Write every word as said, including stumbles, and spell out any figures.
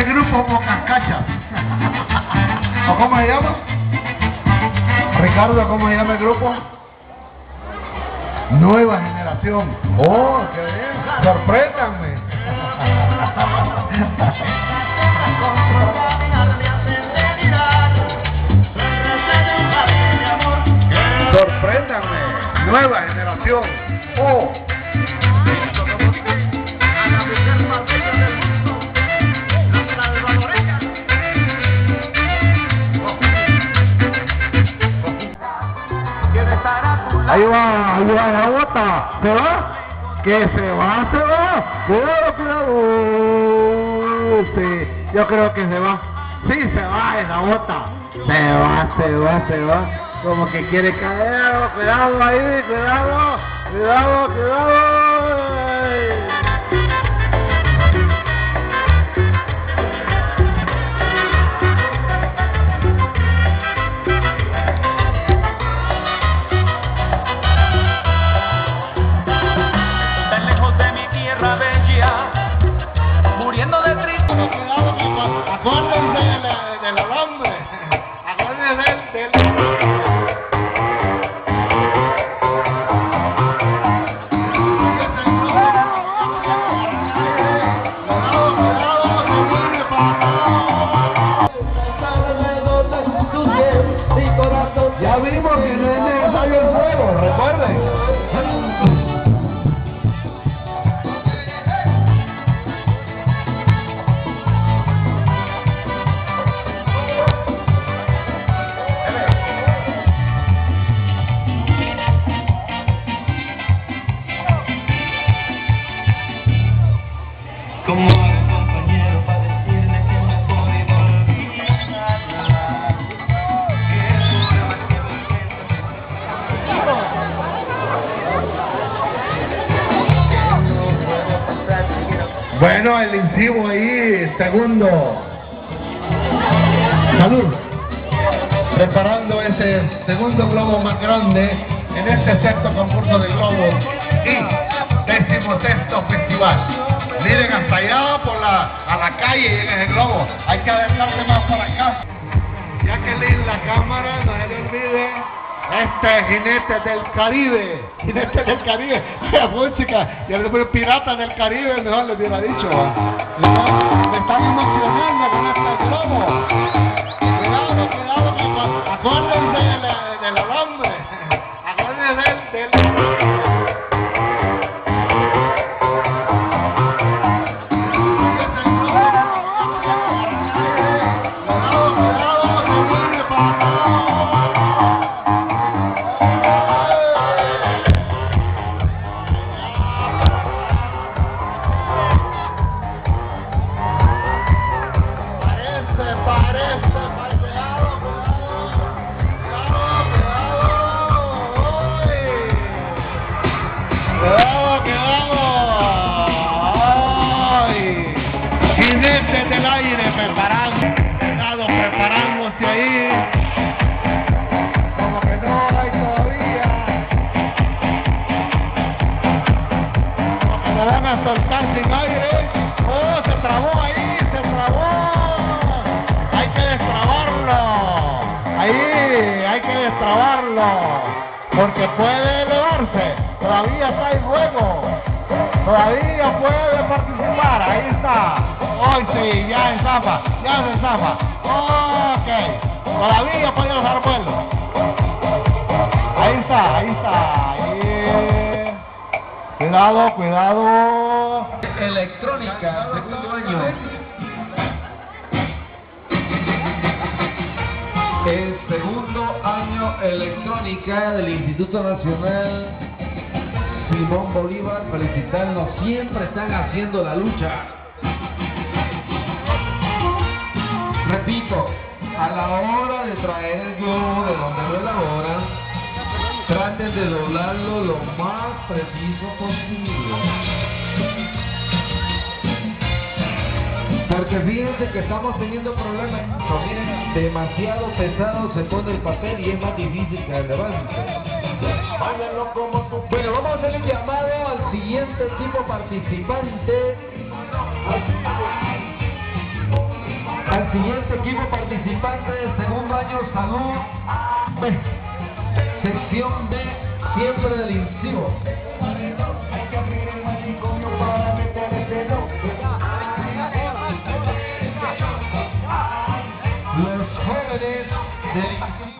el grupo Pocascachas. ¿O cómo se llama? Ricardo, ¿cómo se llama el grupo? Nueva Generación. Oh, qué bien. Sorpréndanme. Sorpréndanme. Nueva Generación. Oh. Ahí va, ahí va la bota. ¿Se va? Que se va, se va. Cuidado, cuidado. Sí, yo creo que se va. Sí, se va esa bota. Se va, se va, se va. Como que quiere caer. Cuidado ahí, cuidado. Cuidado, cuidado. Acuérdense del, del alambre. Acuérdense del, del... Ya vimos que no es necesario el fuego, recuerden. Como hago compañero para decirle que me voy a olvidar, que Bueno, el incibo ahí, segundo. Salud. Preparando ese segundo globo más grande en este sexto concurso de globos y decimosexto festival. Miren hasta allá por la, a la calle llega el globo. Hay que adelantarse más para acá. Ya que leen la cámara, no se le olvide. Este es Jinetes del Caribe. Jinetes del Caribe. La música. Y el Piratas del Caribe, mejor les hubiera dicho. ¿No? Me están emocionando con este globo. Cuidado, cuidado, cuidado. Acuérdense del, del alambre. Acuérdense del... del... Jinetes del aire preparando, preparándose ahí. Como que no hay todavía. Como que lo van a soltar sin aire. Oh, se trabó ahí, se trabó. Hay que destrabarlo. Ahí, hay que destrabarlo. Porque puede elevarse. Todavía está en juego. Todavía puede participar, ahí está. Hoy sí, ya en zapa, ya se zapa. Ok, todavía puede usar vuelo. Ahí está, ahí está. Ahí. Cuidado, cuidado. Electrónica, segundo año. El segundo año electrónica del Instituto Nacional Simón Bolívar, felicitarnos, siempre están haciendo la lucha. Repito, a la hora de traer el globo de donde lo elaboran, traten de doblarlo lo más preciso posible. Porque fíjense que estamos teniendo problemas. No, miren, demasiado pesado se pone el papel y es más difícil que el levante. Bueno, vamos a hacer el llamado al siguiente equipo participante. Al siguiente equipo participante del segundo año, Salud B, sección B, siempre del incisivo. Los jóvenes del incisivo.